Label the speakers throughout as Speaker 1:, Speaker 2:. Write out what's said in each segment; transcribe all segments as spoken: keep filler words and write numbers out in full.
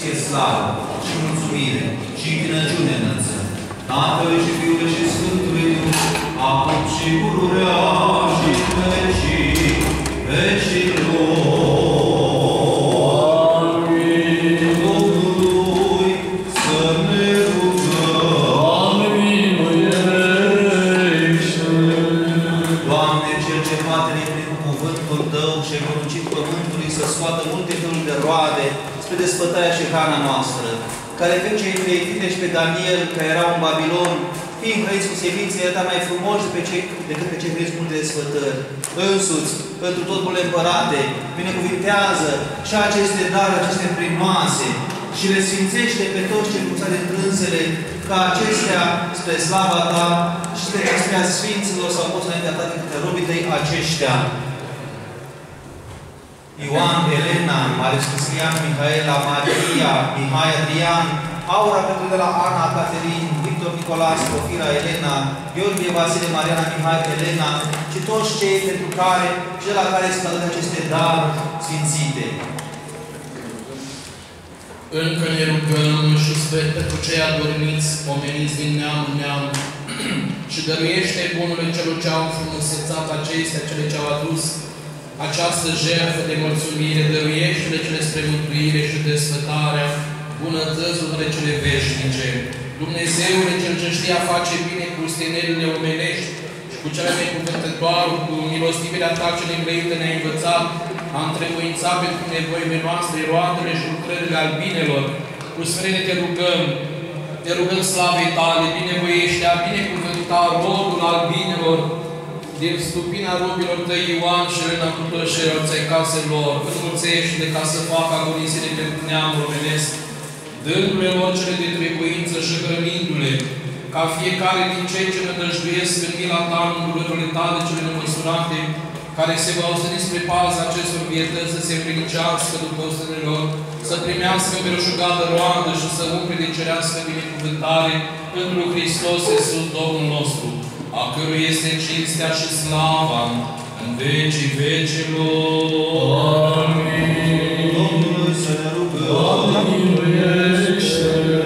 Speaker 1: ție slavă și mulțumire și închinăciune înălțăm Tatălui și Fiului și Sfântului Duh, acum și pururea și în vecii vecilor. Amin. Domnului să ne rugăm. Amin. Doamne, Cel ce poate prin cuvântul Tău și ai poruncit pământului să scoată multe feluri de roade spre desfătarea și hrana noastră, care pe cei treitite și pe Daniel, care erau în Babilon, fiind hrăiți cu semințe, era mai frumoși pe cei, decât pe cei hrăiți cu multe desfătări. Însuți, pentru tot bunele împărate, binecuvintează și aceste daruri, aceste primoase, și le sfințește pe toți cei cuțați de trânsele, ca acestea, spre slava Ta, și spre acestea Sfinților sau poți înaintea Ta de câte robii Tăi aceștia. Ioan, Elena, Marius Cristian, Mihaela, Maria, Mihai, Adrian, Aura Petru de la Ana, Caterin, Victor Nicolas, Profira, Elena, Gheorghe, Vasile, Mariana, Mihai, Elena și toți cei pentru care și de la care se dă aceste daruri sfințite.
Speaker 2: Încă ne rugăm și sper pentru cei adormiți, omeniți din neam în neam, și dăruiește bunului celor ce au înfrumusețat acestea, cele ce au adus această jertfă de mulțumire, dăruiește-le cele spre mântuire și desfătarea bunătățurile cele veșnice. Dumnezeule, Cel ce știa face bine cu stenerile omenești și cu cele necuvântătoare, cu milostivirea Ta cele îngrăite ne-ai învățat, a întrebuințat pentru nevoile noastre, roadele și lucrările albinelor. Cu smerenie te rugăm, te rugăm slavei Tale, binevoiește a binecuvânta rodul albinelor, din stupina robilor Tăi Ioan și Elena cu plășerea ți-ai caselor, înmulțește-le ca să facă agonisire pentru neamul omenesc, dându-le lor cele de trebuință și hrănindu-le, ca fiecare din cei ce nădăjduiesc în mila Ta, în durările Tale cele nemăsurate, care se va osteni spre paza acestor vietăți, să se împlinicească după ostenilor, să primească belșugată roadă și să umple de cerească binecuvântare pentru Hristos Iisus Domnul nostru, a cărui este cinstea și slava în vecii vecilor. Amin.
Speaker 1: Domnului să ne rugăm.
Speaker 3: Doamne, miluiește!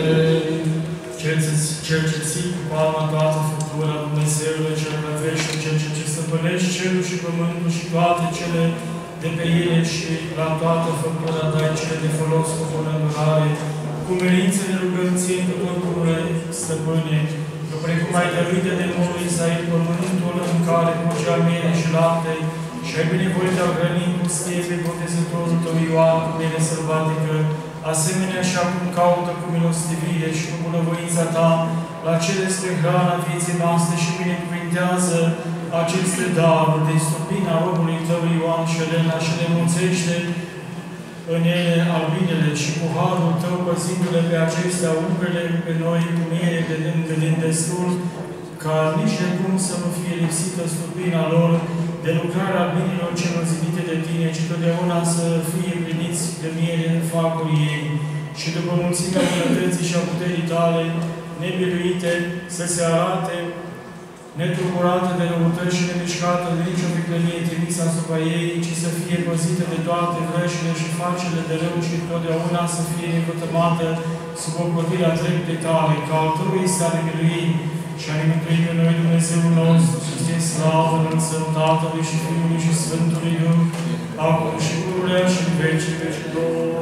Speaker 3: Cel ce ții cu palma toată făptura, Dumnezeule cel veșnic, Cel ce stăpânești cerul și pământul și toate cele de pe ele și la toată făptura dai cele de folos cu bună îndurare. Cu merință ne rugăm ție cu tot bunule, stăpâne, că precum ai dăruit de demonului Isaid pământul în care curgea miere și lapte, și ai binevoit a hrăni cu stepe botezătorul Tău Ioan cu miere sălbatică, asemenea și acum caută cu milostivire și cu bunăvoința Ta la cele spre hrana vieții noastre și binecuvintează aceste daruri din stupina robului Tău Ioan și Elena și le mulțește în ele albinele și cu harul Tău, păzindu-le pe acestea, umple pe noi cu miere de încă din destul, ca nici de cum să nu fie lipsită stupina lor de lucrarea albinilor celor zidite de Tine, ci totdeauna să fie pliniți de miere în facul ei și după mulțimea bunătății și a puterii Tale, nebiruite, să se arate netulburată de răutăți și nemișcată de nicio viclănie trimisă asupra ei, ci să fie păzită de toate vrășile și facele de rău și totdeauna să fie nevătămată sub ocrotirea dreptei Tale, ca al Tăui să ne milui și a ne mântui pe noi Dumnezeul nostru, și ție slavă înălțăm Tatălui și Fiului și Sfântului Duh, acum și pururea și în vecii vecilor.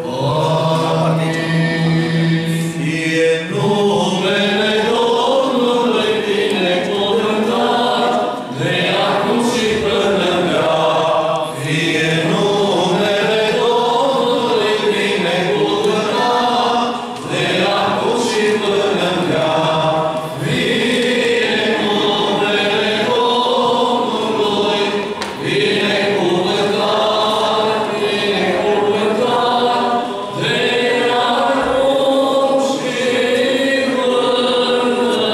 Speaker 1: Amin. Fie numele Domnului binecuvântat, de acum și până în veac. Fie numele Domnului binecuvântat, de acum și până în veac. Fie numele Domnului binecuvântat, binecuvântat, de acum și până în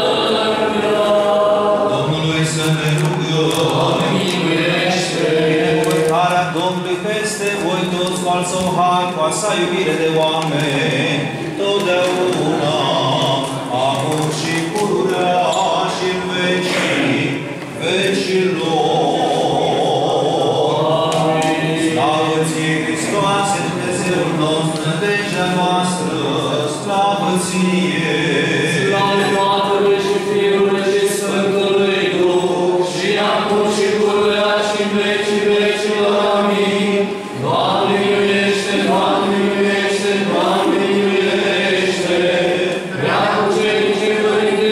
Speaker 1: veac. Domnului să ne rugăm. Doamne, miluiește! Binecuvântarea Domnului peste voi toți, cu al Său har, cu a Sa iubire de oameni, totdeauna, acum și pururea și în vecii vecilor. Amin. Slavă Ție, Hristoase, Dumnezeul nostru, nădejdea noastră, ție.
Speaker 4: Slavă Tatălui și Fiului și Sfântului Duh, și acum și pururea și în vecii vecilor. Amin. Doamne iubește, Doamne iubește, Doamne iubește. Prea cucerice Părinte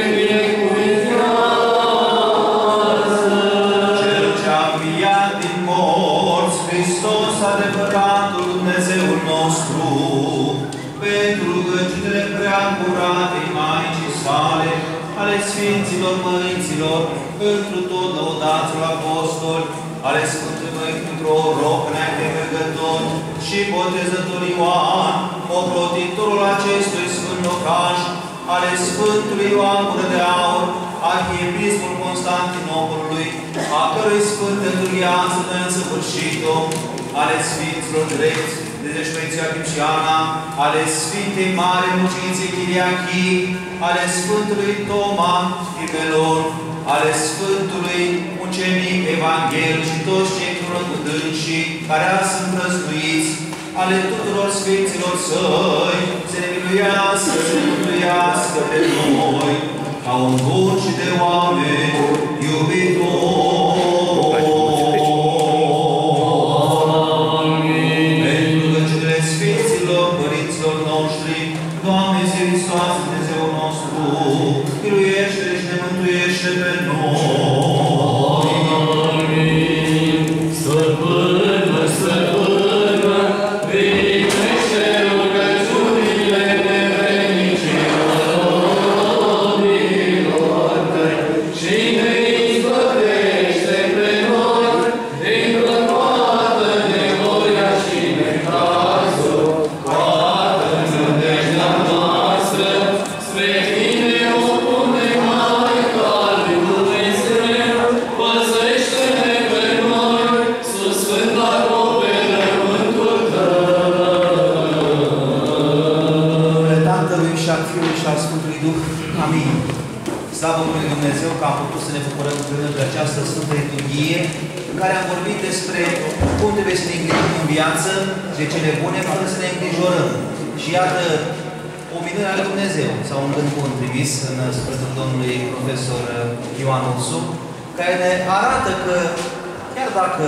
Speaker 4: binecuvintează.
Speaker 1: Cel ce-a înviat din morți, Hristos adevăratul Dumnezeul nostru, pentru rugăciunile prea curate Maicii sale, ale Sfinților Mărinților, pentru tot lăudațul apostol, ale Sfântului Părinte Proroc, înainte mergător, și Botezător Ioan, ocrotitorul acestui sfânt locaș, ale Sfântului Ioan Gură de Aur, Arhiepiscul Constantinopolului, a cărui sfântă viață noi însăvârșit-o, ale Sfinților Drepți, de Deșmeția Chipșiana, ale Sfintei Mare Muciniței Chiriachii, ale Sfântului Toma Ivelon, ale Sfântului Ucenic Evangel și toți cei cu dânsii care azi sunt răznuiți, ale tuturor Sfinților Săi, să ne miluiască, să ne miluiască pe noi, ca un bun și de oameni iubitori. Pentru rugăciunile Sfinților Părinților noștri, Doamne, zi Hristos, Dumnezeul nostru, miluiește și ne mântuiește pe noi.
Speaker 4: Amin. Stăpână, stăpână, primește rugăciunile nevrednicilor robilor tăi și ne izbăvește pe noi din toată nevoia și necazul. Toată nădejdea noastră spre tine o punem, Maică al lui Dumnezeu, păzește-ne pe noi sub sfânta acoperământul tău.
Speaker 1: Numele Tatălui și al Fiului și al Sfântului Duh. Amin. Slavă lui Dumnezeu că am putut să ne bucurăm împreună de această Sfântă Liturghie în care am vorbit despre cum trebuie să ne îngrijim în viață, de cele bune, fără să ne îngrijorăm. Și iată o minune a lui Dumnezeu, sau un gând bun trimis în sprijinul domnului profesor Ioan Ursu, care ne arată că chiar dacă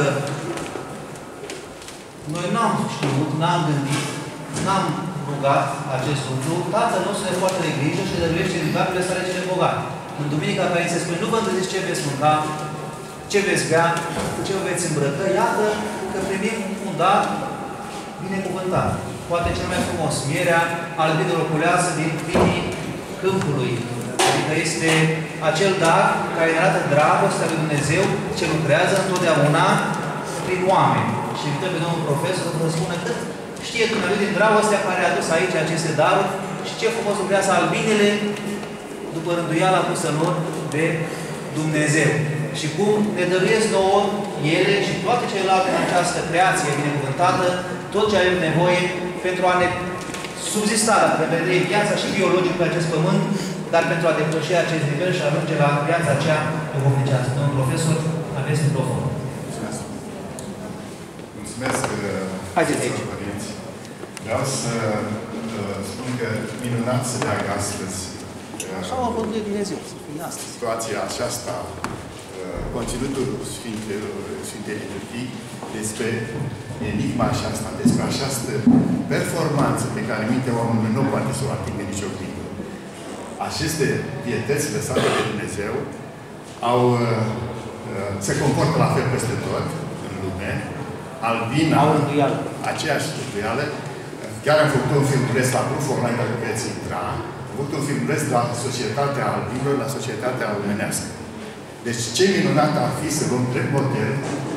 Speaker 1: noi n-am știut, n-am gândit, n-am rugat acest lucru, Tatăl nostru ne poate de grijă și dăruiește din darurile sale cele bogate. În duminica care se spune, nu vă întâlniți ce veți mânca, ce veți bea, ce vă veți îmbrăcă, iată că primim un dar binecuvântat. Poate cel mai frumos, mierea albinelor culeasă din vinii câmpului. Adică este acel dar care ne arată dragostea lui Dumnezeu ce lucrează întotdeauna prin oameni. Și invităm pe domnul profesor să vă spună cât știe Dumnezeu din dragostea care a adus aici aceste daruri și ce frumos lucrează albinele după rânduiala pusă lor de Dumnezeu. Și cum ne dăruiesc nouă ele și toate celelalte în această creație binecuvântată, tot ce avem nevoie pentru a ne subzista, pentru a vedea viața și biologică pe acest pământ, dar pentru a depăși acest nivel și a ajunge la viața aceea duhovnicească. Domnul profesor, aveți microfon.
Speaker 5: Mulțumesc. Mulțumesc,
Speaker 1: Haideți aici.
Speaker 5: părinți. Vreau să uh, spun că minunat să leagă astăzi
Speaker 1: Așa a făcut de Dumnezeu, să fie astăzi.
Speaker 5: situația aceasta, uh, conținutul Sfintei Sfinte Liturghii, despre enigma aceasta, despre această performanță pe care mintea omului nu poate să o atingă nici o clipă. Aceste pietăți lăsate de Dumnezeu au, uh, se comportă la fel peste tot în lume. Albina,
Speaker 1: Au rânduială.
Speaker 5: aceeași rânduială. Chiar am făcut un filmuleț la Proof Online, dacă veți intra. Am făcut un filmuleț la societatea albinilor, la societatea omenească. Deci ce minunat ar fi să luăm drept model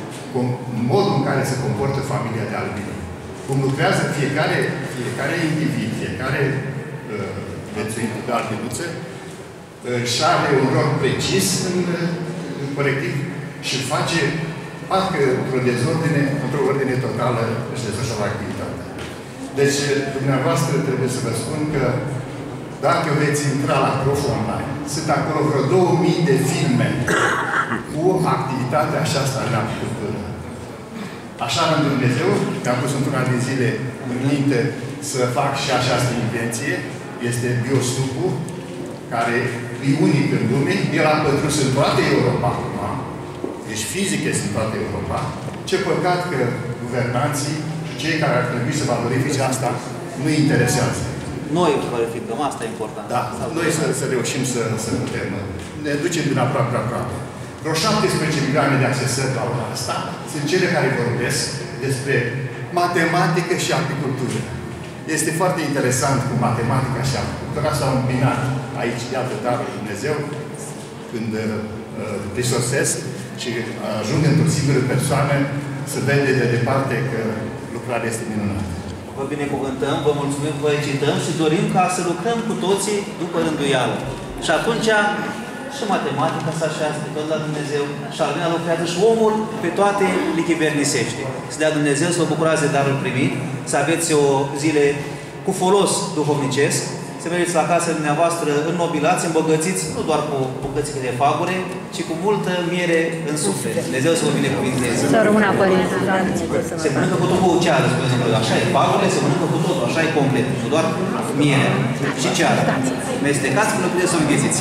Speaker 5: modul în care se comportă familia de albini. Cum lucrează fiecare, fiecare individ, fiecare uh, viețuit de albinuță, își uh, are un rol precis în, în colectiv și face, parcă într-o dezordine, într-o ordine totală, își desfășoară activitatea. Deci, dumneavoastră, trebuie să vă spun că dacă veți intra la Proof Online, sunt acolo vreo două mii de filme cu activitatea aceasta neapăcută. Așa în Dumnezeu, mi-am pus într-una din zile în minte să fac și această invenție. este biostupul, care e unic în lume. El a pătrus în toată Europa acum. Deci fizic este în toată Europa. Ce păcat că guvernanții și cei care ar trebui să valorifice asta nu-i interesează.
Speaker 1: Noi valorificăm, asta e important.
Speaker 5: Da, noi să, să reușim să, să putem. Ne ducem din aproape aproape. Vreo șaptesprezece milioane de accesări la ora asta sunt cele care vorbesc despre matematică și apicultură. Este foarte interesant cu matematica și apicultura s-au îmbinat aici, iată, darul lui Dumnezeu, când uh, prisosesc și ajung într-o singură persoană, se vede de departe că lucrarea este minunată.
Speaker 1: Vă binecuvântăm, vă mulțumim, vă cităm și dorim ca să lucrăm cu toții după rânduială. Și atunci și matematica se așează pe tot la Dumnezeu și Alina lucrează și omul pe toate le chivernisește. Să dea Dumnezeu să vă bucurați de darul primit, să aveți o zile cu folos duhovnicesc, să mergeți la casă dumneavoastră înnobilați, îmbogățiți, nu doar cu bucățică de fagure, ci cu multă miere în suflet. Dumnezeu să vă binecuvinteze.
Speaker 6: Să rămână, Părinte.
Speaker 1: Se mănâncă cu totul cu ceară, spune Dumnezeu. Așa e, fagurile se mănâncă cu totul, așa e complet, nu doar miere și ceară. Mestecați până puteți să o înghețiți.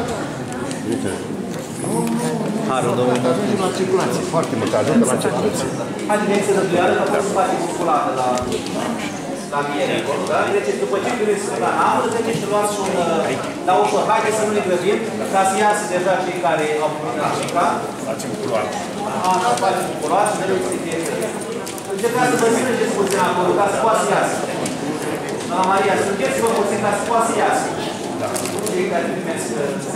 Speaker 1: Harul Domnului.
Speaker 5: Ajungem la circulație, foarte mult ajungem la circulație.
Speaker 1: Haideți să răduială, că poți să faci musculată la... la miere acolo, da? Deci după ce primeți la namă, treceți și luați un... la ușor. Haideți să nu ne grăbim, ca să iasă deja cei care au făcut la Africa.
Speaker 5: Facem culoare.
Speaker 1: Așa, facem culoare și ne reuși să fie grăbim. Încercați să vă strângeți puțin acolo, ca să poată să iasă. Doamna Maria, strângeți-vă puțin ca să poată să iasă. Da. Cei care primesc...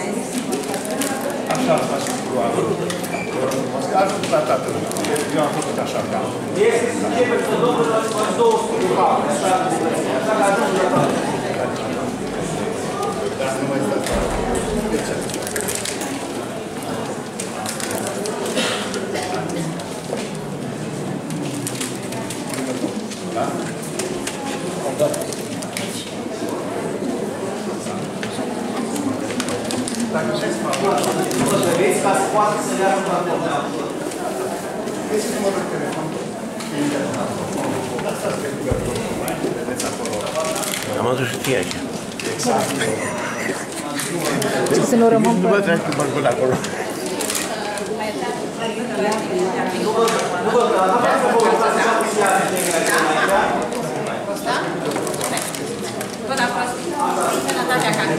Speaker 5: Așa facem culoare. Ajung la tatăl. Eu am făcut așa, da.
Speaker 1: Este să începe să domnul la două sute de paure, așa că ajung la tatăl.
Speaker 5: Dar nu mai stă toată. De ce? Da? Da. Dacă șeți, mă
Speaker 1: vedeți ca să poată să le arăt la tău.
Speaker 5: Vezi numărul de telefon? Vedeți acolo.
Speaker 7: Am adus și ție aici.
Speaker 5: Exact.
Speaker 6: Să nu rămân
Speaker 7: Nu mă treci cu bărbul acolo.
Speaker 1: Nu vă, nu vă, nu vreau să vă uitați să faceți iară de aici.
Speaker 6: Da? Văd acolo. Sănătatea acasă.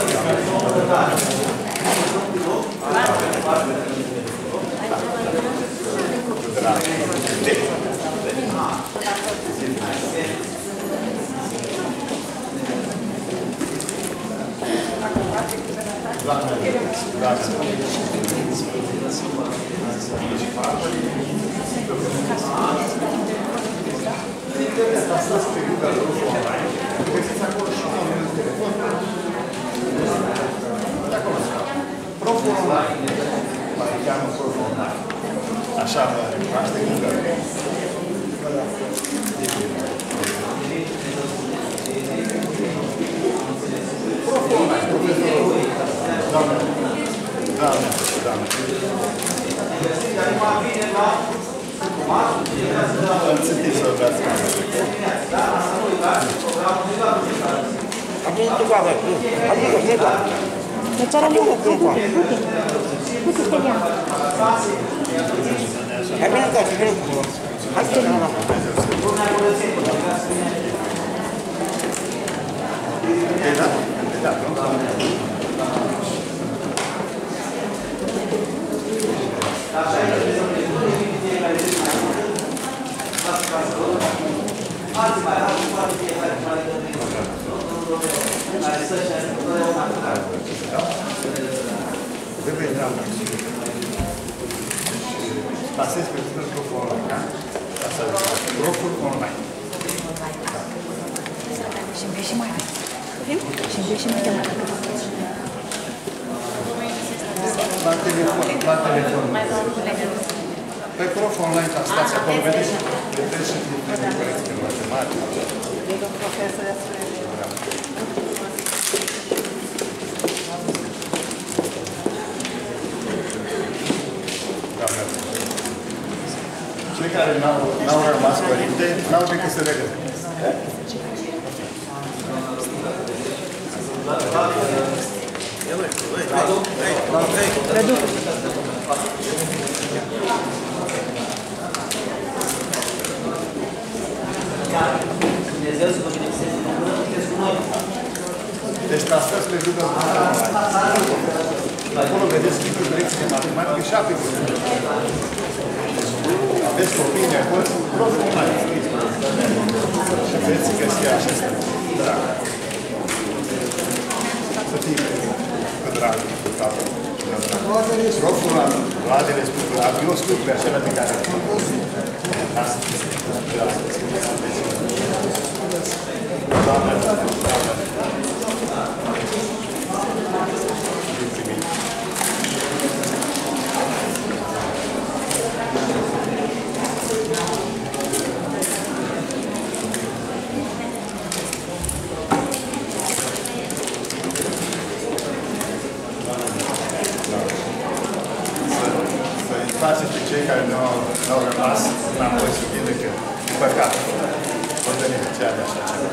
Speaker 5: Proful online. Mai cheamă proful online. Așa, asta e Google. Proful online. Profesorul. Doamne. Doamne. Doamne. Îmi țintiți să vreați camera.
Speaker 7: Am venit cu baba. Adică, neta.
Speaker 6: Deci are lungă, du-te, du-te. Du-te, Stelian.
Speaker 7: Hai bine acasă, vine cu mă. Hai să ne la
Speaker 5: Te-ai dat? Te-ai dat, nu? Trebuie dreapta. Pasezi pe proful online, da? Proful online.
Speaker 6: Și-mi vei și mai mult. Și-mi vei și mai mult.
Speaker 5: La telefon, la telefon. Pe proful online, ca stați acolo, vedeți? Vedeți și lucrurile corecte de matematică. Cei care n-au rămas părinte, n-au decât să le găsesc.
Speaker 1: Dumnezeu să vă binecuvânteze în urmă, puteți cu noi.
Speaker 5: Deci transfer spre judă acolo vedeți tipul direcție de matematică și ape cu aveți copii de acolo, profi online. Și veți găsi acestea. Da. Să fie cu drag, cu capul. Proful la Vladele spune, eu scriu pe acela pe care asta. Doamne, doamne. Faceți pe cei care nu au rămas înapoi să vină că e păcat. Vă beneficiar de așa ceva.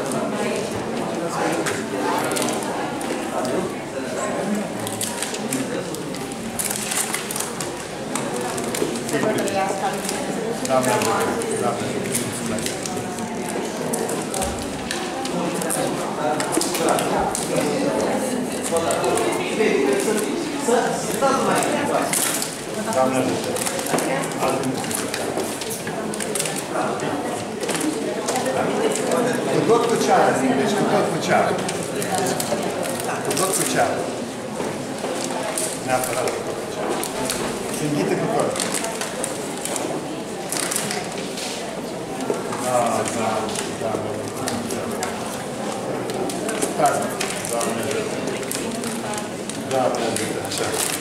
Speaker 5: Doamne, Doamne, mulțumesc. Doamne ajută. Cu tot cu ceară, deci cu tot cu ceară. Cu tot cu ceară. Neapărat cu tot cu ceară. Se înghite cu tot. Da, da, da. Stați-mă. Doamne ajută. Doamne ajută. Așa.